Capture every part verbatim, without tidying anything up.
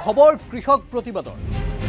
খবৰ কৃষক প্ৰতিবাদৰ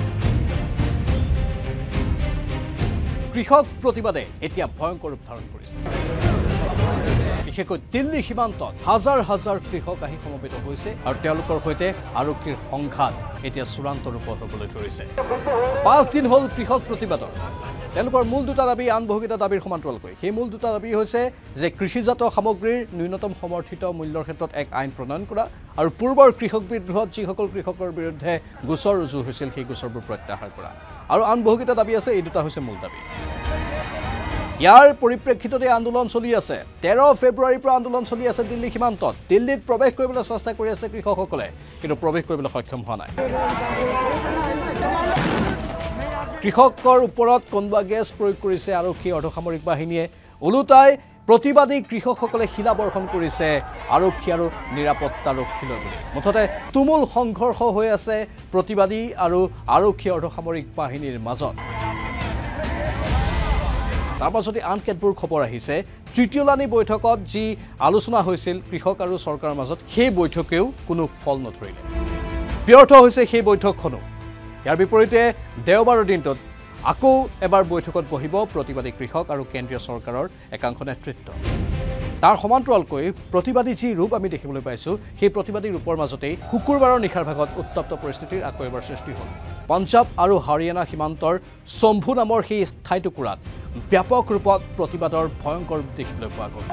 কৃষক প্ৰতিবাদে এতিয়া ভয়ংকৰ ৰূপ ধাৰণ কৰিছে বিশেষকৈ দিল্লী সীমান্তত হাজাৰ হাজাৰ কৃষক আহি সমবেত হৈছে আৰু তেওঁলোকৰ সৈতে আৰক্ষীৰ সংঘাত এতিয়া চূড়ান্ত ৰূপত হ'বলৈ ধৰিছে পাঁচ দিন হ'ল কৃষক প্ৰতিবাদৰ তেওঁলোকৰ মূল দুটা দাবী আনবহগিতা দাবীৰ সমান্তৰালকৈ সেই মূল দুটা দাবী হৈছে যে কৃষিজাত সামগ্ৰীৰ ন্যূনতম সমৰ্থিত মূল্যৰ ক্ষেত্ৰত এক আইন প্ৰণয়ন কৰা আৰু পূৰ্বৰ কৃষক বিদ্ৰোহত যিসকল কৃষকৰ বিৰুদ্ধে গোচৰ ৰুজু হৈছিল সেই গোচৰবোৰ প্ৰত্যাহাৰ কৰা আৰু আনবহগিতা দাবী আছে এই দুটা হৈছে মূল দাবী ইয়াৰ পৰিপ্ৰেক্ষিততে আন্দোলন চলি আছে তেৰ ফেব্ৰুৱাৰীৰ পৰা আন্দোলন চলি আছে দিল্লী সীমান্তত দিল্লীত প্ৰৱেশ কৰিবলৈ চেষ্টা কৰি আছে কৃষকসকলে কিন্তু প্ৰৱেশ কৰিবলৈ সক্ষম হোৱা নাই কৃষকৰ ওপৰত কোনবা গেছ প্ৰয়োগ কৰিছে আৰক্ষী অৰ্ধসামৰিক বাহিনীয়ে ওলোটাই প্ৰতিবাদী কৃষকসকলে শিলা বৰ্ষণ কৰিছে আৰক্ষী আৰু নিৰাপত্তাৰক্ষীলৈ বুলি মুঠতে তুমুল সংঘৰ্ষ হৈ আছে প্ৰতিবাদী আৰু আৰক্ষী অৰ্ধসামৰিক বাহিনীৰ মাজত তাৰ পাছতে আন কেতবোৰ খবৰ আহিছে তৃতীয়লানি বৈঠকত যি আলোচনা হৈছিল কৃষক আৰু চৰকাৰৰ মাজত সেই বৈঠকেও কোনো ফল নধৰিলে ব্যৰ্থ হৈছে সেই বৈঠকখনো ইয়াৰ বিপৰীতে দেওবাৰৰ দিনটোত আকৌ এবাৰ বৈঠকত বহিব প্ৰতিবাদী কৃষক আৰু কেন্দ্ৰীয় চৰকাৰৰ একাংশ নেতৃত্ব তাৰ সমান্তৰালকৈ প্ৰতিবাদী যি ৰূপ আমি দেখিবলৈ পাইছোঁ সেই প্ৰতিবাদী ৰূপৰ মাজতেই শুকুৰবাৰৰ নিশাৰ ভাগত উত্তপ্ত পৰিস্থিতিৰ আকৌ এবাৰ সৃষ্টি হ'ল পঞ্জাৱ আৰু হাৰিয়ানা সীমান্তৰ শম্ভু নামৰ সেই ঠাইটুকুৰাত ব্যাপক ৰূপত প্ৰতিবাদৰ ভয়ংকৰ ৰূপ দেখিবলৈ পোৱা গ'ল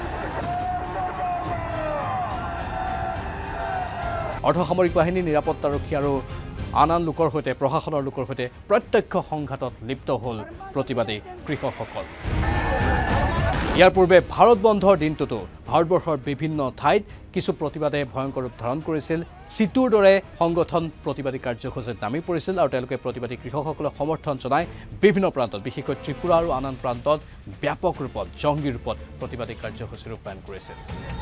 অৰ্ধসামৰিক বাহিনী নিৰাপত্তাৰক্ষী আৰু আন আন লোকৰ সৈতে প্ৰশাসনৰ লোকৰ সৈতে প্ৰত্যক্ষ সংঘাতত লিপ্ত হ'ল প্ৰতিবাদী কৃষকসকল ইয়াৰ পূৰ্বে ভাৰত বন্ধৰ দিনটোতো ভাৰতবৰ্ষৰ বিভিন্ন ঠাইত কিছু প্ৰতিবাদে ভয়ংকৰ ৰূপ ধাৰণ কৰিছিল চিটুৰ দৰে সংগঠন প্ৰতিবাদী কাৰ্যসূচীত নামি পৰিছিল আৰু তেওঁলোকে প্ৰতিবাদী কৃষকসকলক সমৰ্থন জনাই বিভিন্ন প্ৰান্তত বিশেষকৈ ত্ৰিপুৰা আৰু আন আন প্ৰান্তত ব্যাপক ৰূপত জংগী ৰূপত প্ৰতিবাদী কাৰ্যসূচী ৰূপায়ণ কৰিছিল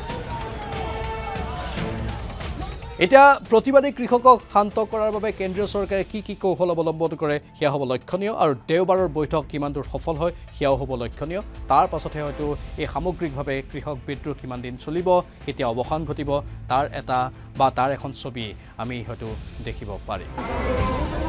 এতিয়া প্ৰতিবাদী কৃষকক শান্ত কৰাৰ বাবে কেন্দ্ৰীয় চৰকাৰে কি কি কৌশল অৱলম্বন কৰে সেয়া হ'ব লক্ষণীয় আৰু দেওবাৰৰ বৈঠক কিমান দূৰ সফল হয় সেয়াও হ'ব লক্ষণীয় তাৰ পাছতহে হয়তো এই সামগ্ৰিকভাৱে কৃষক বিদ্ৰোহ কিমান দিন চলিব কেতিয়া অৱসান ঘটিব তাৰ এটা বা তাৰ এখন ছবি আমি হয়তো দেখিব পাৰিম